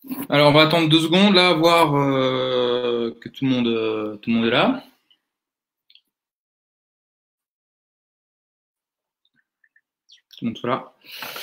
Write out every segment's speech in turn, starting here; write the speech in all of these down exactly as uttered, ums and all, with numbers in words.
Alors, on va attendre deux secondes là, voir euh, que tout le monde, euh, tout le monde est là. Tout le monde soit là.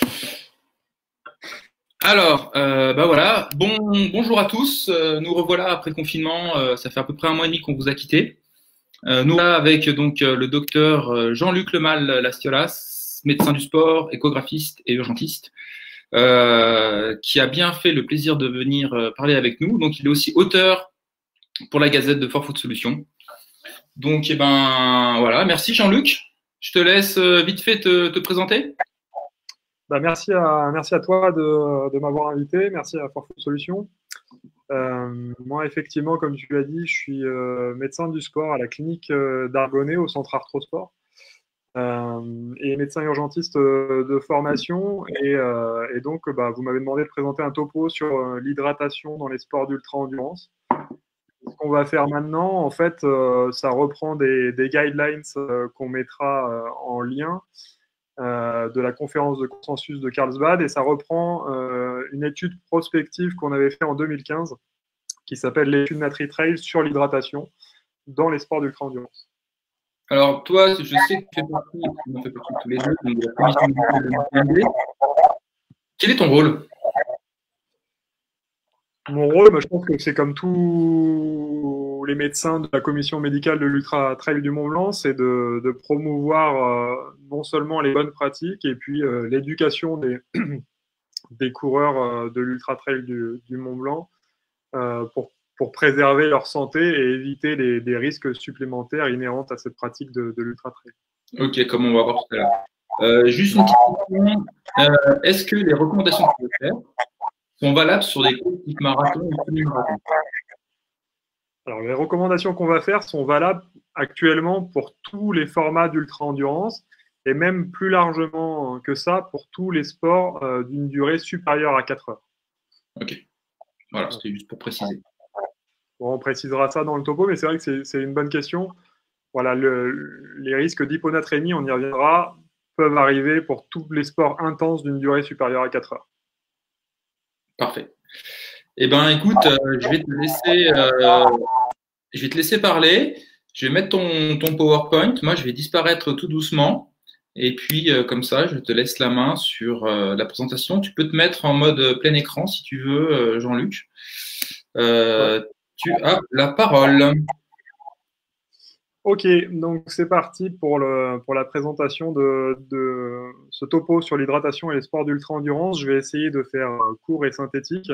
Alors, euh, bah voilà. Bon, bonjour à tous. Euh, nous revoilà après le confinement. Euh, ça fait à peu près un mois et demi qu'on vous a quittés. Euh, nous là avec donc euh, le docteur euh, Jean-Luc Lemal Lastiolas, médecin du sport, échographiste et urgentiste, euh, qui a bien fait le plaisir de venir euh, parler avec nous. Donc, il est aussi auteur pour la Gazette de Fort Food Solutions. Donc, eh ben, voilà. Merci Jean-Luc. Je te laisse euh, vite fait te, te présenter. Bah, merci à, merci à toi de, de m'avoir invité. Merci à Forfood Solutions. Euh, moi, effectivement, comme tu l'as dit, je suis euh, médecin du sport à la clinique euh, d'Argonnet au centre Arthrosport euh, et médecin urgentiste euh, de formation. Et, euh, et donc, bah, vous m'avez demandé de présenter un topo sur euh, l'hydratation dans les sports d'ultra-endurance. Ce qu'on va faire maintenant, en fait, euh, ça reprend des, des guidelines euh, qu'on mettra euh, en lien euh, de la conférence de consensus de Carlsbad et ça reprend euh, une étude prospective qu'on avait fait en deux mille quinze qui s'appelle l'étude Natri-Trail sur l'hydratation dans les sports d'ultra-endurance. Alors, toi, je sais que tu fais partie, on fait partie tous les deux, donc de la commission médicale de l'U T M B. Quel est ton rôle? Mon rôle, bah, je pense que c'est comme tous les médecins de la commission médicale de l'Ultra Trail du Mont Blanc, c'est de, de promouvoir euh, non seulement les bonnes pratiques et puis euh, l'éducation des, des coureurs euh, de l'Ultra Trail du, du Mont Blanc euh, pour, pour préserver leur santé et éviter les, les risques supplémentaires inhérents à cette pratique de, de l'Ultra Trail. Ok, comme on va voir tout à l'heure. Euh, juste une petite question. Euh, Est-ce que les recommandations que tu veux faire sont valables sur des courses type marathon ou semi-marathon? Alors, les recommandations qu'on va faire sont valables actuellement pour tous les formats d'ultra-endurance et même plus largement que ça pour tous les sports euh, d'une durée supérieure à quatre heures. Ok, voilà, c'était juste pour préciser. Bon, on précisera ça dans le topo, mais c'est vrai que c'est une bonne question. Voilà, le, les risques d'hyponatrémie, on y reviendra, peuvent arriver pour tous les sports intenses d'une durée supérieure à quatre heures. Parfait. Eh ben, écoute, euh, je vais te laisser, euh, je vais te laisser parler. Je vais mettre ton, ton PowerPoint. Moi, je vais disparaître tout doucement. Et puis, euh, comme ça, je te laisse la main sur euh, la présentation. Tu peux te mettre en mode plein écran si tu veux, euh, Jean-Luc. Ouais. Euh, tu as la parole. Ok, donc c'est parti pour, le, pour la présentation de, de ce topo sur l'hydratation et les sports d'ultra-endurance. Je vais essayer de faire euh, court et synthétique.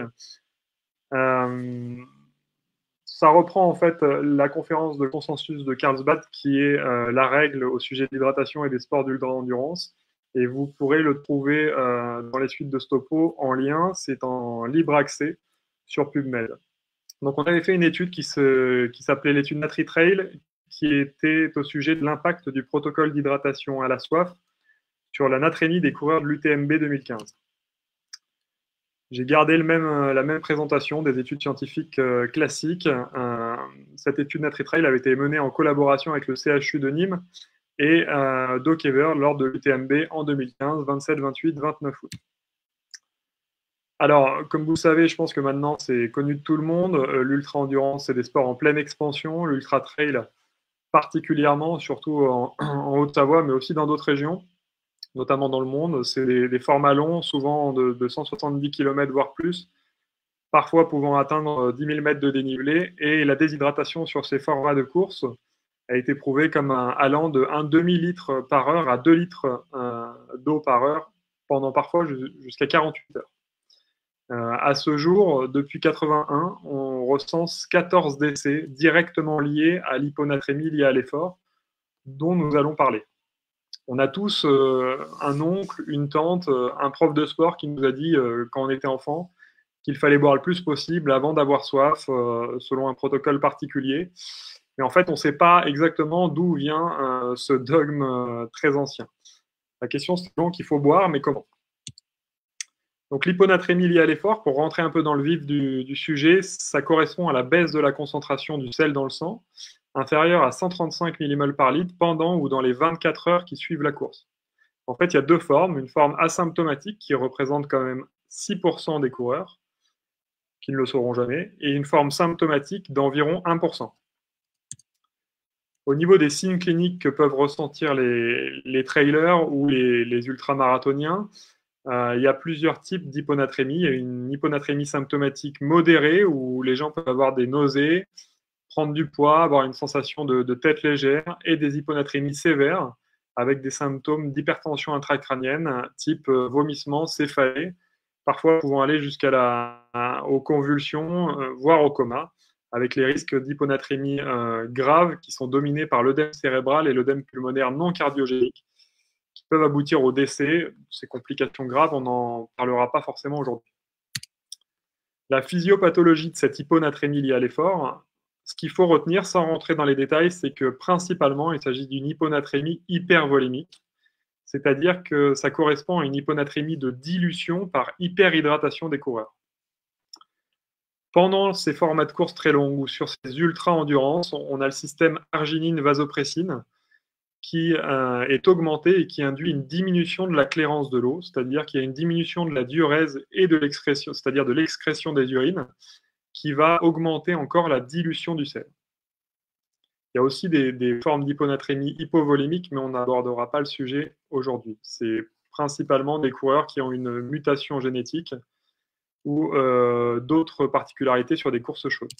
Euh, ça reprend en fait la conférence de consensus de Carlsbad qui est euh, la règle au sujet de l'hydratation et des sports d'ultra-endurance. Et vous pourrez le trouver euh, dans les suites de ce topo en lien. C'est en libre accès sur PubMed. Donc on avait fait une étude qui se, qui s'appelait l'étude Natri-Trail, qui était au sujet de l'impact du protocole d'hydratation à la soif sur la natrémie des coureurs de l'U T M B deux mille quinze. J'ai gardé le même, la même présentation des études scientifiques euh, classiques. Euh, cette étude Natri-Trail avait été menée en collaboration avec le C H U de Nîmes et euh, Doc Ever lors de l'U T M B en deux mille quinze, vingt-sept, vingt-huit, vingt-neuf août. Alors, comme vous le savez, je pense que maintenant c'est connu de tout le monde. Euh, L'ultra-endurance, c'est des sports en pleine expansion. L'ultra-trail, particulièrement, surtout en, en Haute-Savoie, mais aussi dans d'autres régions, notamment dans le monde. C'est des, des formats longs, souvent de, de cent soixante-dix kilomètres, voire plus, parfois pouvant atteindre dix mille mètres de dénivelé. Et la déshydratation sur ces formats de course a été prouvée comme un, allant de un demi-litre par heure à deux litres euh, d'eau par heure, pendant parfois jusqu'à quarante-huit heures. Euh, à ce jour, depuis quatre-vingt-un, on recense quatorze décès directement liés à l'hyponatrémie liée à l'effort, dont nous allons parler. On a tous euh, un oncle, une tante, euh, un prof de sport qui nous a dit, euh, quand on était enfant, qu'il fallait boire le plus possible avant d'avoir soif, euh, selon un protocole particulier. Mais en fait, on ne sait pas exactement d'où vient euh, ce dogme euh, très ancien. La question, c'est donc qu'il faut boire, mais comment? Donc l'hyponatrémie liée à l'effort, pour rentrer un peu dans le vif du, du, sujet, ça correspond à la baisse de la concentration du sel dans le sang, inférieure à cent trente-cinq millimoles par litre pendant ou dans les vingt-quatre heures qui suivent la course. En fait, il y a deux formes. Une forme asymptomatique qui représente quand même six pour cent des coureurs qui ne le sauront jamais, et une forme symptomatique d'environ un pour cent. Au niveau des signes cliniques que peuvent ressentir les, les trailers ou les, les ultramarathoniens, euh, il y a plusieurs types d'hyponatrémie. Il y a une hyponatrémie symptomatique modérée où les gens peuvent avoir des nausées, prendre du poids, avoir une sensation de, de tête légère, et des hyponatrémies sévères avec des symptômes d'hypertension intracrânienne type euh, vomissement, céphalée, parfois pouvant aller jusqu'à la, aux convulsions, euh, voire au coma, avec les risques d'hyponatrémie euh, graves qui sont dominés par l'œdème cérébral et l'œdème pulmonaire non cardiogénique, qui peuvent aboutir au décès. Ces complications graves, on n'en parlera pas forcément aujourd'hui. La physiopathologie de cette hyponatrémie liée à l'effort, ce qu'il faut retenir sans rentrer dans les détails, c'est que principalement, il s'agit d'une hyponatrémie hypervolémique, c'est-à-dire que ça correspond à une hyponatrémie de dilution par hyperhydratation des coureurs. Pendant ces formats de course très longs ou sur ces ultra-endurance, on a le système arginine-vasopressine qui euh, est augmenté et qui induit une diminution de la clairance de l'eau, c'est-à-dire qu'il y a une diminution de la diurèse et de l'excrétion, c'est-à-dire de l'excrétion des urines, qui va augmenter encore la dilution du sel. Il y a aussi des, des formes d'hyponatrémie hypovolémique, mais on n'abordera pas le sujet aujourd'hui. C'est principalement des coureurs qui ont une mutation génétique ou euh, d'autres particularités sur des courses chaudes.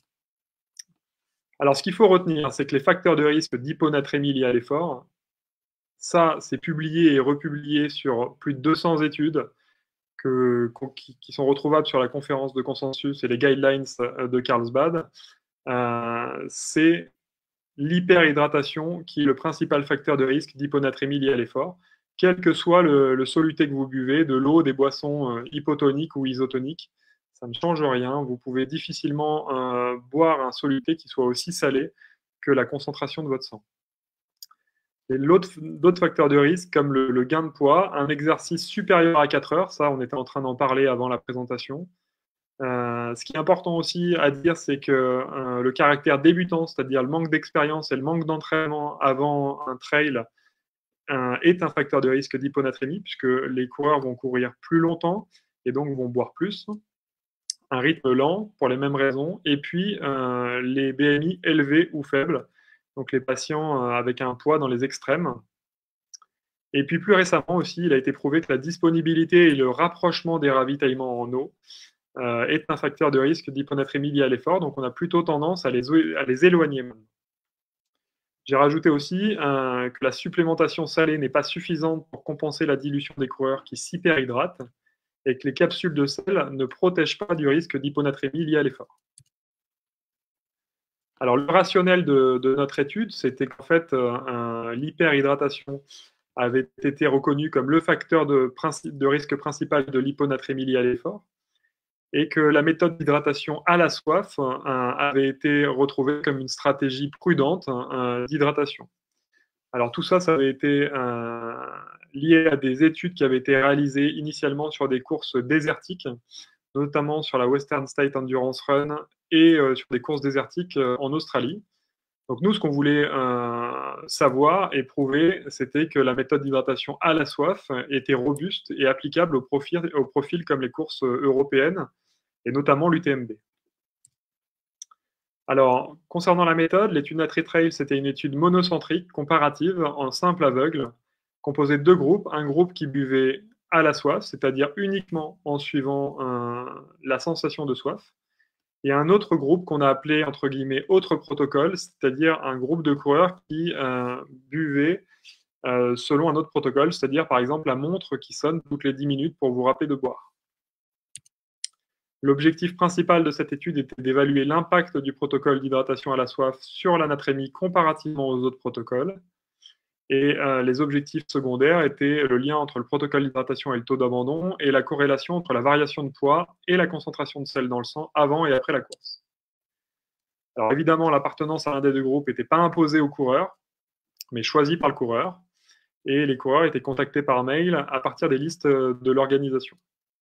Alors, ce qu'il faut retenir, c'est que les facteurs de risque d'hyponatrémie liés à l'effort, ça, c'est publié et republié sur plus de deux cents études que, qui, qui sont retrouvables sur la conférence de consensus et les guidelines de Carlsbad. Euh, c'est l'hyperhydratation qui est le principal facteur de risque d'hyponatrémie liée à l'effort, quel que soit le, le soluté que vous buvez, de l'eau, des boissons euh, hypotoniques ou isotoniques. Ça ne change rien. Vous pouvez difficilement euh, boire un soluté qui soit aussi salé que la concentration de votre sang. Et d'autres facteurs de risque, comme le, le gain de poids, un exercice supérieur à quatre heures, ça, on était en train d'en parler avant la présentation. Euh, ce qui est important aussi à dire, c'est que euh, le caractère débutant, c'est-à-dire le manque d'expérience et le manque d'entraînement avant un trail, euh, est un facteur de risque d'hyponatrémie, puisque les coureurs vont courir plus longtemps et donc vont boire plus. Un rythme lent pour les mêmes raisons, et puis euh, les B M I élevés ou faibles, donc les patients euh, avec un poids dans les extrêmes. Et puis plus récemment aussi, il a été prouvé que la disponibilité et le rapprochement des ravitaillements en eau euh, est un facteur de risque d'hyponatrémie liée à l'effort, donc on a plutôt tendance à les, à les éloigner. J'ai rajouté aussi euh, que la supplémentation salée n'est pas suffisante pour compenser la dilution des coureurs qui s'hyperhydratent, et que les capsules de sel ne protègent pas du risque d'hyponatrémie lié à l'effort. Alors, le rationnel de, de notre étude, c'était qu'en fait, euh, l'hyperhydratation avait été reconnue comme le facteur de, de risque principal de l'hyponatrémie liée à l'effort, et que la méthode d'hydratation à la soif euh, avait été retrouvée comme une stratégie prudente euh, d'hydratation. Alors tout ça, ça avait été euh, lié à des études qui avaient été réalisées initialement sur des courses désertiques, notamment sur la Western State Endurance Run et euh, sur des courses désertiques euh, en Australie. Donc nous, ce qu'on voulait euh, savoir et prouver, c'était que la méthode d'hydratation à la soif était robuste et applicable aux profils, aux profils comme les courses européennes et notamment l'U T M B. Alors, concernant la méthode, l'étude NatriTrail, c'était une étude monocentrique, comparative, en simple aveugle, composée de deux groupes. Un groupe qui buvait à la soif, c'est-à-dire uniquement en suivant euh, la sensation de soif, et un autre groupe qu'on a appelé, entre guillemets, autre protocole, c'est-à-dire un groupe de coureurs qui euh, buvaient euh, selon un autre protocole, c'est-à-dire, par exemple, la montre qui sonne toutes les dix minutes pour vous rappeler de boire. L'objectif principal de cette étude était d'évaluer l'impact du protocole d'hydratation à la soif sur l'anatrémie comparativement aux autres protocoles. Et euh, les objectifs secondaires étaient le lien entre le protocole d'hydratation et le taux d'abandon et la corrélation entre la variation de poids et la concentration de sel dans le sang avant et après la course. Alors évidemment, l'appartenance à l'un des deux groupes n'était pas imposée aux coureurs, mais choisie par le coureur. Et les coureurs étaient contactés par mail à partir des listes de l'organisation.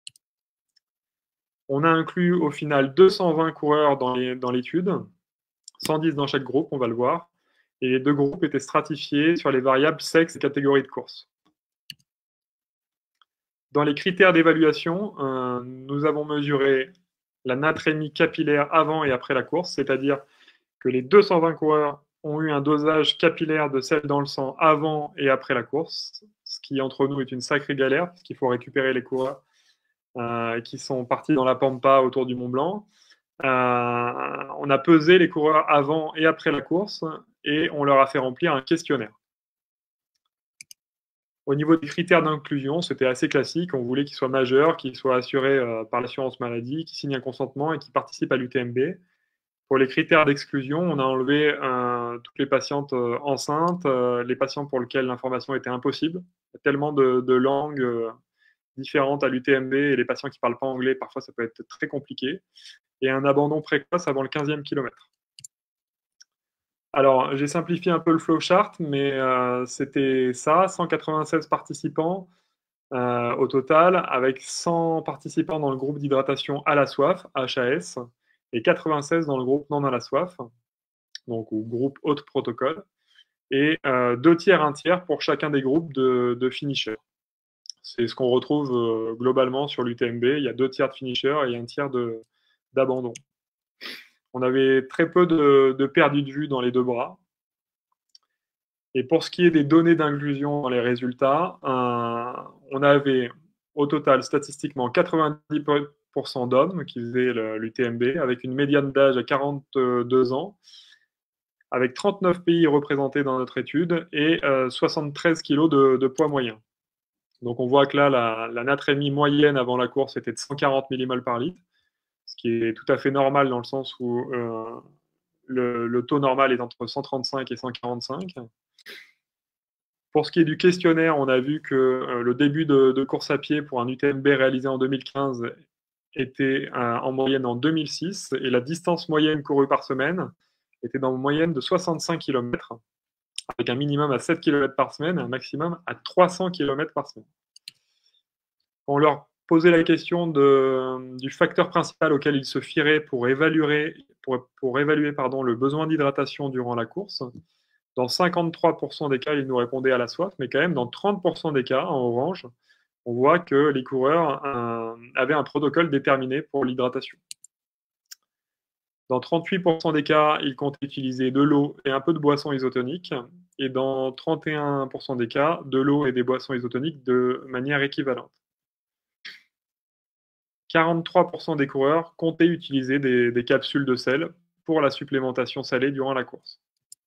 On a inclus au final deux cent vingt coureurs dans l'étude, cent dix dans chaque groupe, on va le voir, et les deux groupes étaient stratifiés sur les variables sexe et catégorie de course. Dans les critères d'évaluation, euh, nous avons mesuré la natrémie capillaire avant et après la course, c'est-à-dire que les deux cent vingt coureurs ont eu un dosage capillaire de sel dans le sang avant et après la course, ce qui entre nous est une sacrée galère, parce qu'il faut récupérer les coureurs euh, qui sont partis dans la pampa autour du Mont Blanc. Euh, on a pesé les coureurs avant et après la course et on leur a fait remplir un questionnaire. Au niveau des critères d'inclusion, c'était assez classique. On voulait qu'ils soient majeurs, qu'ils soient assurés euh, par l'assurance maladie, qu'ils signent un consentement et qu'ils participent à l'U T M B. Pour les critères d'exclusion, on a enlevé euh, toutes les patientes euh, enceintes, euh, les patients pour lesquels l'information était impossible. Il y a tellement de, de langues euh, différentes à l'U T M B et les patients qui ne parlent pas anglais, parfois ça peut être très compliqué. Et un abandon précoce avant le quinzième kilomètre. Alors, j'ai simplifié un peu le flowchart, mais euh, c'était ça, cent quatre-vingt-seize participants euh, au total, avec cent participants dans le groupe d'hydratation à la soif, H A S, et quatre-vingt-seize dans le groupe non à la soif, donc ou groupe haute protocole, et euh, deux tiers, un tiers pour chacun des groupes de, de finishers. C'est ce qu'on retrouve euh, globalement sur l'U T M B. Il y a deux tiers de finishers et un tiers d'abandon. On avait très peu de, de perdus de vue dans les deux bras. Et pour ce qui est des données d'inclusion dans les résultats, euh, on avait au total statistiquement quatre-vingt-dix pour cent d'hommes qui faisaient l'U T M B avec une médiane d'âge à quarante-deux ans, avec trente-neuf pays représentés dans notre étude et euh, soixante-treize kilos de, de poids moyen. Donc on voit que là, la, la natrémie moyenne avant la course était de cent quarante millimoles par litre, ce qui est tout à fait normal dans le sens où euh, le, le taux normal est entre cent trente-cinq et cent quarante-cinq. Pour ce qui est du questionnaire, on a vu que euh, le début de, de course à pied pour un U T M B réalisé en deux mille quinze était euh, en moyenne en deux mille six et la distance moyenne courue par semaine était dans une moyenne de soixante-cinq kilomètres, avec un minimum à sept kilomètres par semaine et un maximum à trois cents kilomètres par semaine. On leur posait la question de, du facteur principal auquel ils se fieraient pour évaluer, pour, pour évaluer pardon, le besoin d'hydratation durant la course. Dans cinquante-trois pour cent des cas, ils nous répondaient à la soif, mais quand même, dans trente pour cent des cas, en orange, on voit que les coureurs euh, avaient un protocole déterminé pour l'hydratation. Dans trente-huit pour cent des cas, ils comptaient utiliser de l'eau et un peu de boissons isotoniques, et dans trente et un pour cent des cas, de l'eau et des boissons isotoniques de manière équivalente. quarante-trois pour cent des coureurs comptaient utiliser des, des capsules de sel pour la supplémentation salée durant la course.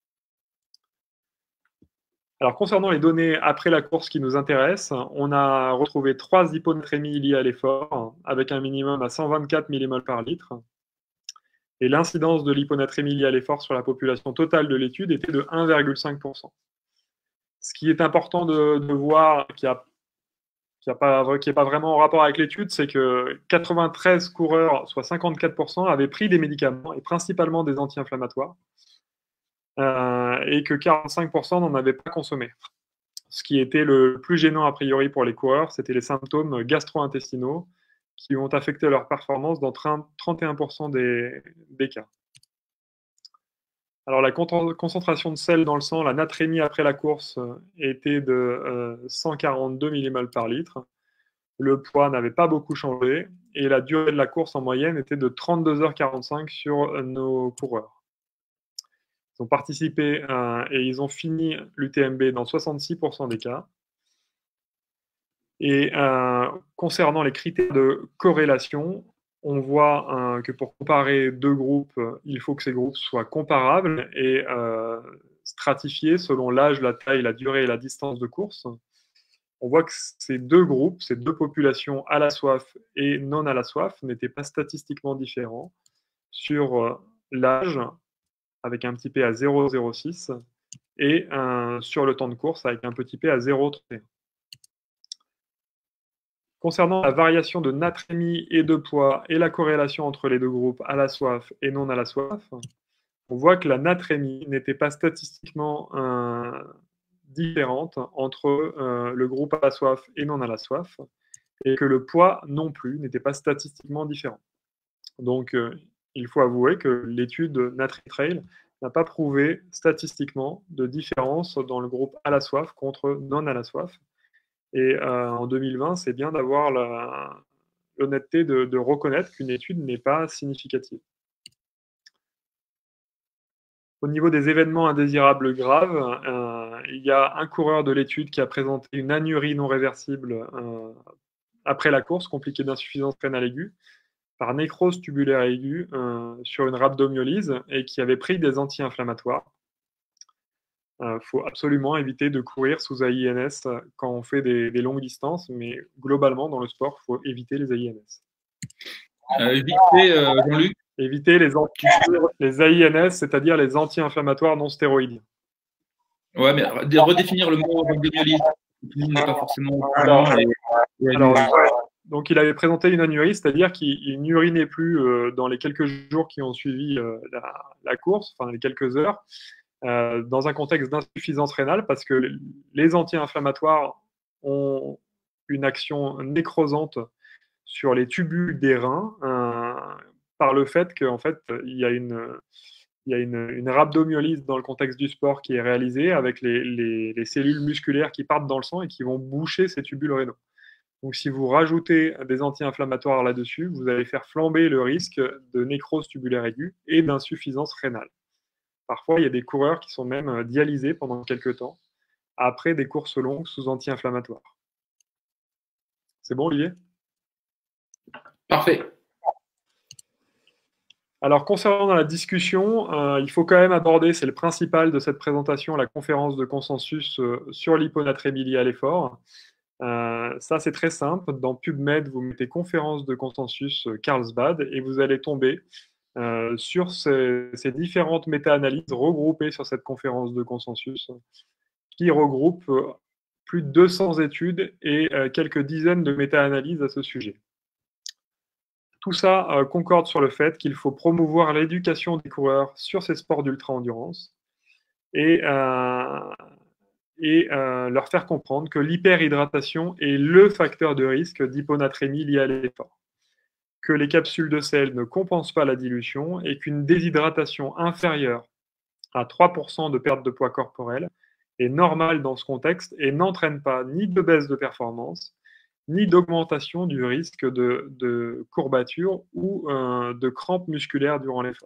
Alors, concernant les données après la course qui nous intéressent, on a retrouvé trois hyponatrémies liées à l'effort, avec un minimum à cent vingt-quatre millimoles par litre. Et l'incidence de l'hyponatrémie liée à l'effort sur la population totale de l'étude était de un virgule cinq pour cent. Ce qui est important de, de voir, qui n'est qui pas, pas vraiment en rapport avec l'étude, c'est que quatre-vingt-treize coureurs, soit cinquante-quatre pour cent, avaient pris des médicaments, et principalement des anti-inflammatoires. Euh, et que quarante-cinq pour cent n'en avaient pas consommé. Ce qui était le plus gênant a priori pour les coureurs, c'était les symptômes gastro-intestinaux qui ont affecté leur performance dans trente et un pour cent des, des cas. Alors la concentration de sel dans le sang, la natrémie après la course était de euh, cent quarante-deux millimoles par litre. Le poids n'avait pas beaucoup changé et la durée de la course en moyenne était de trente-deux heures quarante-cinq sur nos coureurs. Ils ont participé euh, et ils ont fini l'U T M B dans soixante-six pour cent des cas. Et euh, concernant les critères de corrélation, on voit euh, que pour comparer deux groupes, il faut que ces groupes soient comparables et euh, stratifiés selon l'âge, la taille, la durée et la distance de course. On voit que ces deux groupes, ces deux populations à la soif et non à la soif, n'étaient pas statistiquement différents sur euh, l'âge, avec un petit p à zéro virgule zéro six, et un, sur le temps de course avec un petit p à zéro virgule trente et un. Concernant la variation de natrémie et de poids et la corrélation entre les deux groupes à la soif et non à la soif, on voit que la natrémie n'était pas statistiquement euh, différente entre euh, le groupe à la soif et non à la soif, et que le poids non plus n'était pas statistiquement différent. Donc, euh, il faut avouer que l'étude NatriTrail n'a pas prouvé statistiquement de différence dans le groupe à la soif contre non à la soif. Et euh, en deux mille vingt, c'est bien d'avoir la, l'honnêteté de, de reconnaître qu'une étude n'est pas significative. Au niveau des événements indésirables graves, euh, il y a un coureur de l'étude qui a présenté une anurie non réversible euh, après la course, compliquée d'insuffisance rénale aiguë, par nécrose tubulaire aiguë euh, sur une rhabdomyolyse et qui avait pris des anti-inflammatoires. Il euh, faut absolument éviter de courir sous A I N S quand on fait des, des longues distances, mais globalement, dans le sport, il faut éviter les A I N S. Euh, éviter, euh, Jean-Luc Éviter les, anti les A I N S, c'est-à-dire les anti-inflammatoires non stéroïdiens. Ouais, mais redéfinir le mot rhabdomyolyse, n'est pas forcément. Alors, et, et alors ouais. Donc, il avait présenté une anurie, c'est-à-dire qu'il n'urinait plus euh, dans les quelques jours qui ont suivi euh, la, la course, enfin les quelques heures, euh, dans un contexte d'insuffisance rénale, parce que les anti-inflammatoires ont une action nécrosante sur les tubules des reins, euh, par le fait qu'en fait, il y a une, il y a une, une rhabdomyolyse dans le contexte du sport qui est réalisée avec les, les, les cellules musculaires qui partent dans le sang et qui vont boucher ces tubules rénaux. Donc, si vous rajoutez des anti-inflammatoires là-dessus, vous allez faire flamber le risque de nécrose tubulaire aiguë et d'insuffisance rénale. Parfois, il y a des coureurs qui sont même dialysés pendant quelques temps après des courses longues sous anti-inflammatoires. C'est bon, Olivier? Parfait. Alors, concernant la discussion, euh, il faut quand même aborder, c'est le principal de cette présentation, la conférence de consensus euh, sur l'hyponatrémie liée à l'effort. Euh, ça, c'est très simple. Dans PubMed, vous mettez conférence de consensus euh, Carlsbad et vous allez tomber euh, sur ces, ces différentes méta-analyses regroupées sur cette conférence de consensus qui regroupe euh, plus de deux cents études et euh, quelques dizaines de méta-analyses à ce sujet. Tout ça euh, concorde sur le fait qu'il faut promouvoir l'éducation des coureurs sur ces sports d'ultra-endurance et, euh, et euh, leur faire comprendre que l'hyperhydratation est le facteur de risque d'hyponatrémie lié à l'effort, que les capsules de sel ne compensent pas la dilution et qu'une déshydratation inférieure à trois pour cent de perte de poids corporel est normale dans ce contexte et n'entraîne pas ni de baisse de performance, ni d'augmentation du risque de, de courbature ou euh, de crampes musculaires durant l'effort.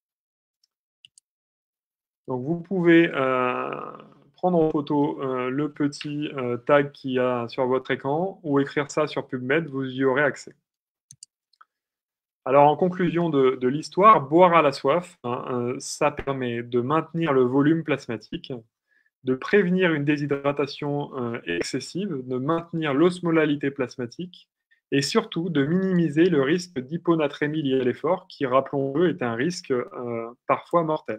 Donc vous pouvez euh, prendre en photo euh, le petit euh, tag qu'il y a sur votre écran ou écrire ça sur PubMed, vous y aurez accès. Alors en conclusion de, de l'histoire, boire à la soif, hein, euh, ça permet de maintenir le volume plasmatique, de prévenir une déshydratation euh, excessive, de maintenir l'osmolalité plasmatique et surtout de minimiser le risque d'hyponatrémie liée à l'effort qui, rappelons-le, est un risque euh, parfois mortel.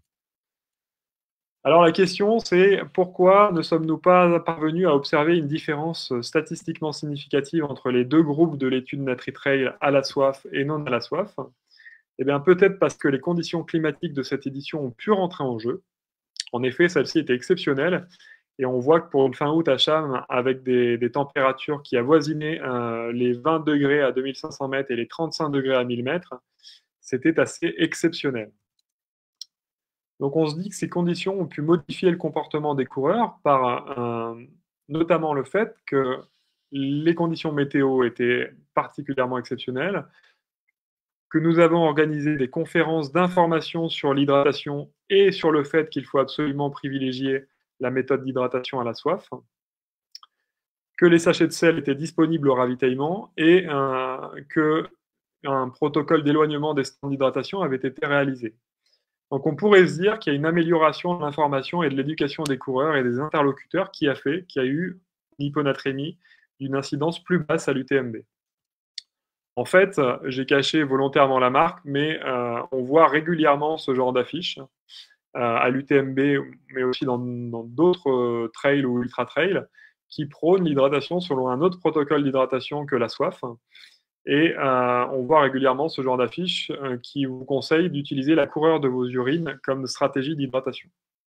Alors la question, c'est pourquoi ne sommes-nous pas parvenus à observer une différence statistiquement significative entre les deux groupes de l'étude NatriTrail à la soif et non à la soif? Eh bien, peut-être parce que les conditions climatiques de cette édition ont pu rentrer en jeu. En effet, celle-ci était exceptionnelle et on voit que pour une fin août à Cham, avec des, des températures qui avoisinaient euh, les vingt degrés à deux mille cinq cents mètres et les trente-cinq degrés à mille mètres, c'était assez exceptionnel. Donc on se dit que ces conditions ont pu modifier le comportement des coureurs par euh, notamment le fait que les conditions météo étaient particulièrement exceptionnelles, que nous avons organisé des conférences d'information sur l'hydratation et sur le fait qu'il faut absolument privilégier la méthode d'hydratation à la soif, que les sachets de sel étaient disponibles au ravitaillement et euh, qu'un protocole d'éloignement des stands d'hydratation avait été réalisé. Donc on pourrait se dire qu'il y a une amélioration de l'information et de l'éducation des coureurs et des interlocuteurs qui a fait qu'il y a eu une hyponatrémie d'une incidence plus basse à l'U T M B. En fait, j'ai caché volontairement la marque, mais euh, on voit régulièrement ce genre d'affiches euh, à l'U T M B, mais aussi dans d'autres euh, trails ou ultra-trails, qui prônent l'hydratation selon un autre protocole d'hydratation que la soif. Et euh, on voit régulièrement ce genre d'affiches euh, qui vous conseillent d'utiliser la coureur de vos urines comme stratégie d'hydratation.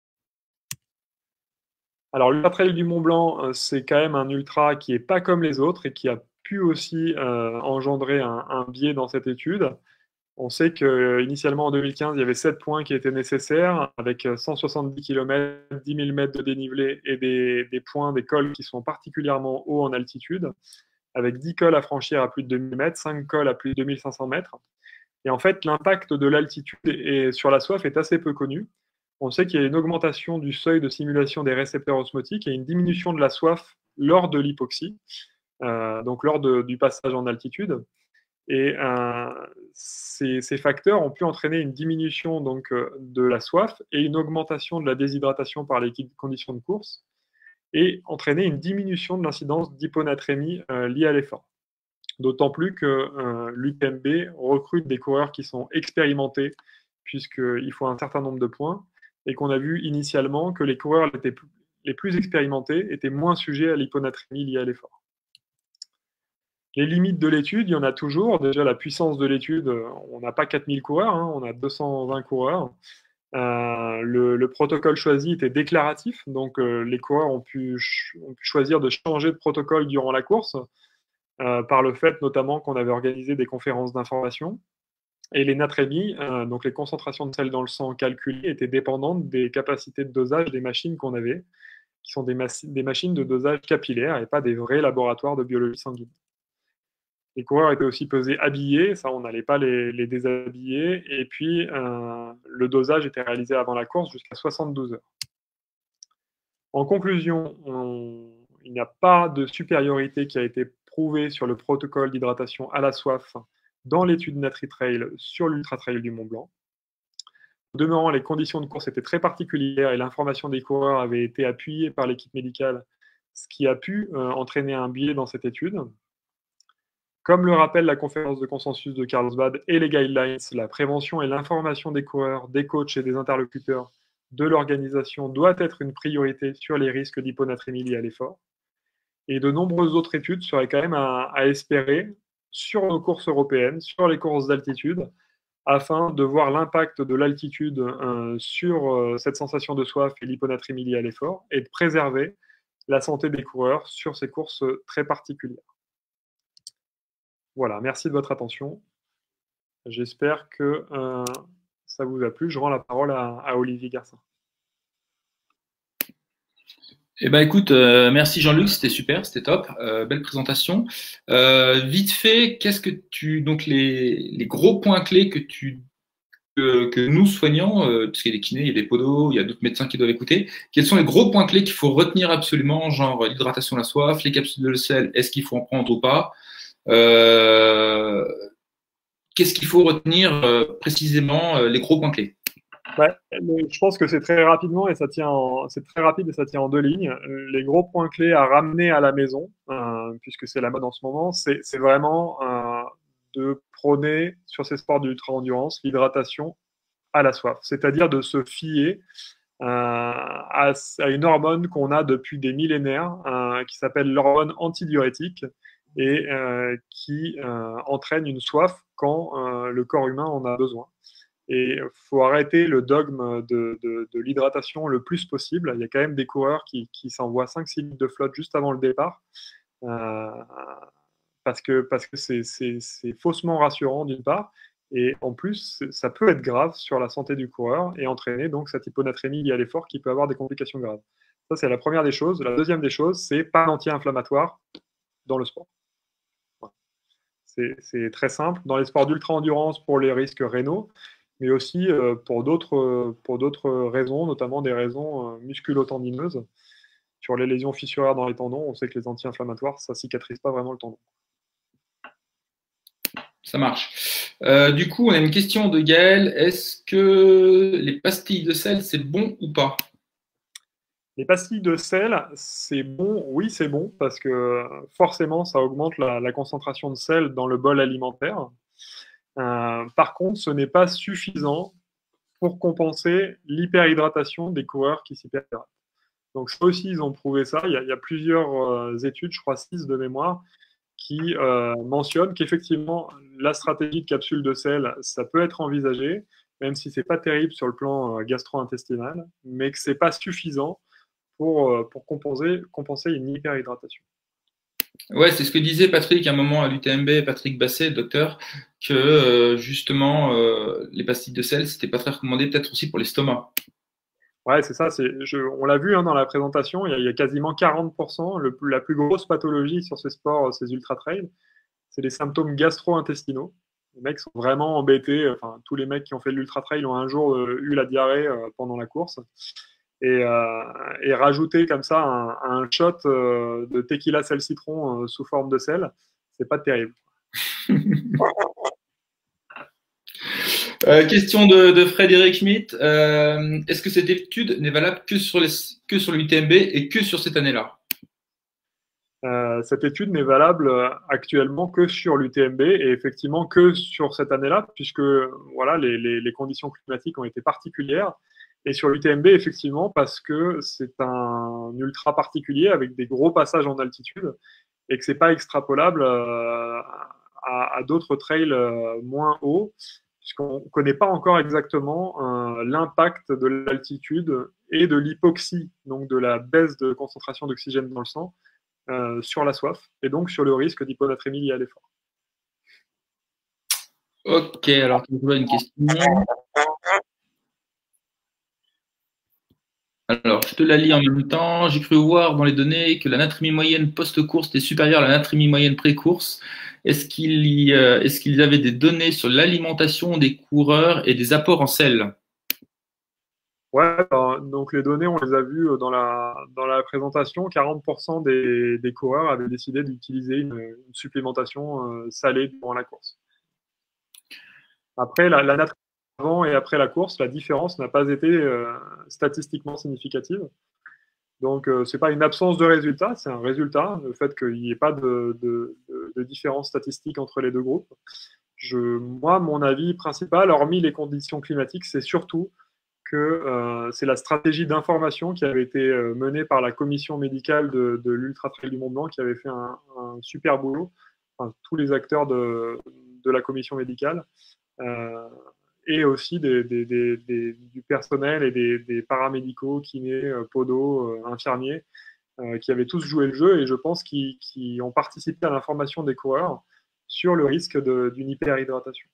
Alors, l'Ultra Trail du Mont Blanc, euh, c'est quand même un ultra qui n'est pas comme les autres et qui a pu aussi euh, engendrer un, un biais dans cette étude. On sait qu'initialement, en deux mille quinze, il y avait sept points qui étaient nécessaires, avec cent soixante-dix kilomètres, dix mille mètres de dénivelé et des, des points, des cols qui sont particulièrement hauts en altitude. avec dix cols à franchir à plus de deux mille mètres, cinq cols à plus de deux mille cinq cents mètres. Et en fait, l'impact de l'altitude sur la soif est assez peu connu. On sait qu'il y a une augmentation du seuil de simulation des récepteurs osmotiques et une diminution de la soif lors de l'hypoxie, euh, donc lors de, du passage en altitude. Et euh, ces, ces facteurs ont pu entraîner une diminution donc, euh, de la soif et une augmentation de la déshydratation par les conditions de course et entraîner une diminution de l'incidence d'hyponatrémie euh, liée à l'effort. D'autant plus que euh, l'U T M B recrute des coureurs qui sont expérimentés puisqu'il faut un certain nombre de points et qu'on a vu initialement que les coureurs les plus, les plus expérimentés étaient moins sujets à l'hyponatrémie liée à l'effort. Les limites de l'étude, il y en a toujours. Déjà, la puissance de l'étude, on n'a pas quatre mille coureurs, hein, on a deux cent vingt coureurs. Euh, le, le protocole choisi était déclaratif, donc euh, les coureurs ont pu, ont pu choisir de changer de protocole durant la course, euh, par le fait notamment qu'on avait organisé des conférences d'information. Et les natrémies, euh, donc les concentrations de sel dans le sang calculées, étaient dépendantes des capacités de dosage des machines qu'on avait, qui sont des, des machines de dosage capillaire et pas des vrais laboratoires de biologie sanguine. Les coureurs étaient aussi pesés habillés, ça on n'allait pas les, les déshabiller, et puis euh, le dosage était réalisé avant la course jusqu'à soixante-douze heures. En conclusion, on, il n'y a pas de supériorité qui a été prouvée sur le protocole d'hydratation à la soif dans l'étude NatriTrail sur l'Ultra Trail du Mont Blanc. Au demeurant, les conditions de course étaient très particulières et l'information des coureurs avait été appuyée par l'équipe médicale, ce qui a pu euh, entraîner un biais dans cette étude. Comme le rappelle la conférence de consensus de Carlsbad et les guidelines, la prévention et l'information des coureurs, des coachs et des interlocuteurs de l'organisation doit être une priorité sur les risques d'hyponatrémie liés à l'effort. Et de nombreuses autres études seraient quand même à, à espérer sur nos courses européennes, sur les courses d'altitude, afin de voir l'impact de l'altitude euh, sur euh, cette sensation de soif et l'hyponatrémie liée à l'effort, et de préserver la santé des coureurs sur ces courses très particulières. Voilà, merci de votre attention. J'espère que euh, ça vous a plu. Je rends la parole à, à Olivier Garcin. Eh ben, écoute, euh, merci Jean-Luc, c'était super, c'était top, euh, belle présentation. Euh, vite fait, qu'est-ce que tu, donc les, les gros points clés que tu, que, que nous soignants, euh, parce qu'il y a des kinés, il y a des podos, il y a d'autres médecins qui doivent écouter, quels sont les gros points clés qu'il faut retenir absolument, genre l'hydratation à la soif, les capsules de sel, est-ce qu'il faut en prendre ou pas? Euh, qu'est-ce qu'il faut retenir euh, précisément, euh, les gros points clés? Ouais, je pense que c'est très rapidement et ça tient en, c'est très rapide et ça tient en deux lignes. Les gros points clés à ramener à la maison, euh, puisque c'est la mode en ce moment, c'est, c'est vraiment euh, de prôner sur ces sports d'ultra-endurance l'hydratation à la soif, c'est-à-dire de se fier euh, à, à une hormone qu'on a depuis des millénaires, euh, qui s'appelle l'hormone antidiurétique et euh, qui euh, entraîne une soif quand euh, le corps humain en a besoin. Et il faut arrêter le dogme de, de, de l'hydratation le plus possible. Il y a quand même des coureurs qui, qui s'envoient cinq six litres de flotte juste avant le départ, euh, parce que parce que c'est, c'est, c'est faussement rassurant d'une part, et en plus ça peut être grave sur la santé du coureur et entraîner donc cette hyponatrémie liée à l'effort qui peut avoir des complications graves. Ça, c'est la première des choses. La deuxième des choses, c'est pas d'anti-inflammatoire dans le sport. C'est, c'est très simple. Dans les sports d'ultra-endurance, pour les risques rénaux, mais aussi euh, pour d'autres pour d'autres raisons, notamment des raisons euh, musculo-tendineuses. Sur les lésions fissuraires dans les tendons, on sait que les anti-inflammatoires, ça cicatrise pas vraiment le tendon. Ça marche. Euh, du coup, on a une question de Gaël. Est-ce que les pastilles de sel, c'est bon ou pas? Les pastilles de sel, c'est bon, oui, c'est bon, parce que forcément, ça augmente la, la concentration de sel dans le bol alimentaire. Euh, par contre, ce n'est pas suffisant pour compenser l'hyperhydratation des coureurs qui s'hyperhydratent. Donc ça aussi, ils ont prouvé ça. Il y a, il y a plusieurs euh, études, je crois six de mémoire, qui euh, mentionnent qu'effectivement, la stratégie de capsule de sel, ça peut être envisagé, même si c'est pas terrible sur le plan euh, gastro-intestinal, mais que c'est pas suffisant pour, euh, pour compenser, compenser une hyperhydratation. Ouais, c'est ce que disait Patrick à un moment à l'U T M B, Patrick Basset, docteur, que euh, justement euh, les pastilles de sel, c'était pas très recommandé, peut-être aussi pour l'estomac. Ouais, c'est ça. Je, on l'a vu hein, dans la présentation, il y, a, il y a quasiment quarante pour cent. Le, la plus grosse pathologie sur ces sports, ces ultra-trails, c'est les symptômes gastro-intestinaux. Les mecs sont vraiment embêtés. Enfin, tous les mecs qui ont fait de l'ultra-trail ont un jour euh, eu la diarrhée euh, pendant la course. Et, euh, et rajouter comme ça un, un shot euh, de tequila sel citron euh, sous forme de sel, c'est pas terrible. Euh, question de, de Frédéric Schmitt. Euh, Est-ce que cette étude n'est valable que sur, les, que sur l'U T M B et que sur cette année-là? euh, Cette étude n'est valable actuellement que sur l'U T M B et effectivement que sur cette année-là, puisque voilà, les, les, les conditions climatiques ont été particulières. Et sur l'U T M B, effectivement, parce que c'est un ultra particulier avec des gros passages en altitude et que c'est pas extrapolable euh, à, à d'autres trails euh, moins hauts, puisqu'on ne connaît pas encore exactement euh, l'impact de l'altitude et de l'hypoxie, donc de la baisse de concentration d'oxygène dans le sang, euh, sur la soif, et donc sur le risque d'hyponatrémie lié à l'effort. Ok, alors tu vois une question. Alors, je te la lis en même temps. J'ai cru voir dans les données que la natrémie moyenne post-course était supérieure à la natrémie moyenne pré-course. Est-ce qu'il y, euh, est-ce qu'il y avait des données sur l'alimentation des coureurs et des apports en sel? Ouais, donc les données, on les a vues dans la, dans la présentation. quarante pour cent des, des coureurs avaient décidé d'utiliser une, une supplémentation euh, salée durant la course. Après, la, la natrémie avant et après la course, la différence n'a pas été euh, statistiquement significative. Donc, euh, ce n'est pas une absence de résultat, c'est un résultat, le fait qu'il n'y ait pas de, de, de, de différence statistique entre les deux groupes. Je, moi, mon avis principal, hormis les conditions climatiques, c'est surtout que euh, c'est la stratégie d'information qui avait été euh, menée par la commission médicale de, de l'Ultra Trail du Mont Blanc, qui avait fait un, un super boulot, enfin, tous les acteurs de, de la commission médicale, euh, et aussi des, des, des, des, du personnel et des, des paramédicaux, kinés, euh, podos, euh, infirmiers, euh, qui avaient tous joué le jeu, et je pense qu'ils qu'ils ont participé à l'information des coureurs sur le risque d'une hyperhydratation.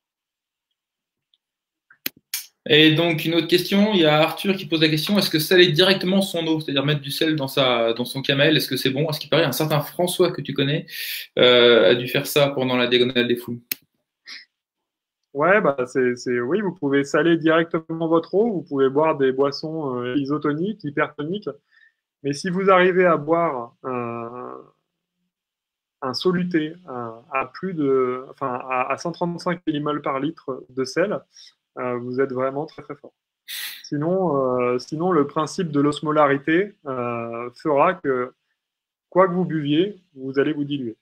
Et donc, une autre question, il y a Arthur qui pose la question, est-ce que saler directement son eau, c'est-à-dire mettre du sel dans, sa, dans son camel, est-ce que c'est bon? Est-ce qu'il paraît un certain François que tu connais euh, a dû faire ça pendant la diagonale des fous? Ouais, bah c'est, c'est, oui, vous pouvez saler directement votre eau, vous pouvez boire des boissons euh, isotoniques, hypertoniques, mais si vous arrivez à boire un, un soluté à, à plus de, enfin, à, à cent trente-cinq millimoles par litre de sel, euh, vous êtes vraiment très très fort. Sinon, euh, sinon le principe de l'osmolarité euh, fera que quoi que vous buviez, vous allez vous diluer.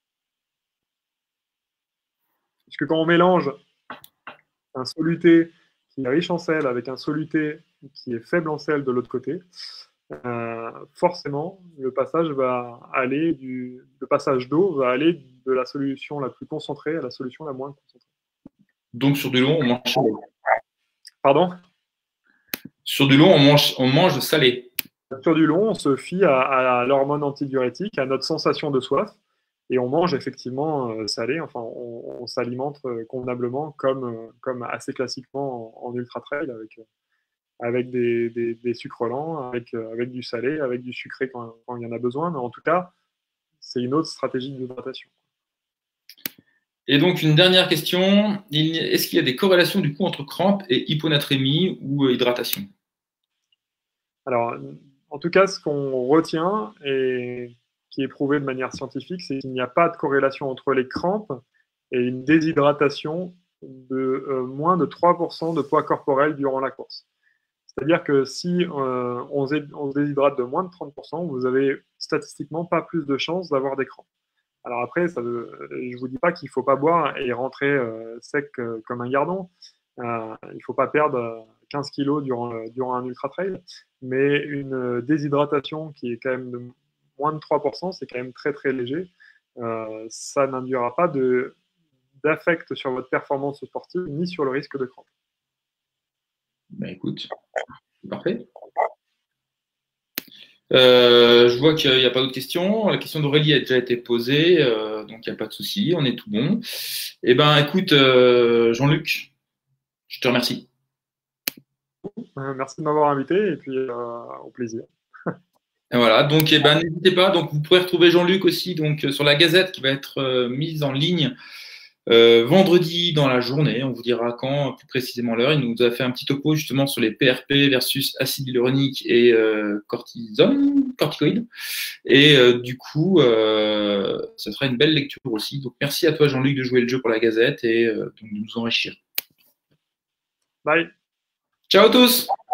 Puisque quand on mélange un soluté qui est riche en sel avec un soluté qui est faible en sel de l'autre côté, euh, forcément, le passage va aller du, le passage d'eau va aller de la solution la plus concentrée à la solution la moins concentrée. Donc, sur du long, on mange salé. Pardon? Sur du long, on mange, on mange salé. Sur du long, on se fie à, à l'hormone antidiurétique, à notre sensation de soif, et on mange effectivement euh, salé. Enfin, on, on s'alimente euh, convenablement, comme, euh, comme assez classiquement en, en ultra trail, avec, euh, avec des, des, des sucres lents, avec, euh, avec du salé, avec du sucré quand, quand il y en a besoin. Mais en tout cas, c'est une autre stratégie d'hydratation. Et donc, une dernière question, est-ce qu'il y a des corrélations du coup entre crampes et hyponatrémie ou hydratation? Alors, en tout cas, ce qu'on retient et qui est prouvé de manière scientifique, c'est qu'il n'y a pas de corrélation entre les crampes et une déshydratation de euh, moins de trois pour cent de poids corporel durant la course. C'est-à-dire que si euh, on, on se déshydrate de moins de trente pour cent, vous avez statistiquement pas plus de chances d'avoir des crampes. Alors après, ça, euh, je ne vous dis pas qu'il ne faut pas boire et rentrer euh, sec euh, comme un gardon. Euh, il ne faut pas perdre quinze kilos durant, durant un ultra-trail, mais une déshydratation qui est quand même de moins de trois pour cent, c'est quand même très très léger. Euh, ça n'induira pas d'affect sur votre performance sportive ni sur le risque de crampe. Ben écoute, c'est parfait. Euh, je vois qu'il n'y a pas d'autres questions. La question d'Aurélie a déjà été posée, euh, donc il n'y a pas de souci, on est tout bon. Eh ben, écoute, euh, Jean-Luc, je te remercie. Euh, merci de m'avoir invité et puis euh, au plaisir. Et voilà, donc eh ben, n'hésitez pas. Donc, vous pourrez retrouver Jean-Luc aussi donc, sur la Gazette qui va être euh, mise en ligne euh, vendredi dans la journée. On vous dira quand, plus précisément l'heure. Il nous a fait un petit topo justement sur les P R P versus acide hyaluronique et euh, cortisone, corticoïdes. Et euh, du coup, euh, ça sera une belle lecture aussi. Donc, merci à toi, Jean-Luc, de jouer le jeu pour la Gazette et euh, donc, de nous enrichir. Bye. Ciao à tous!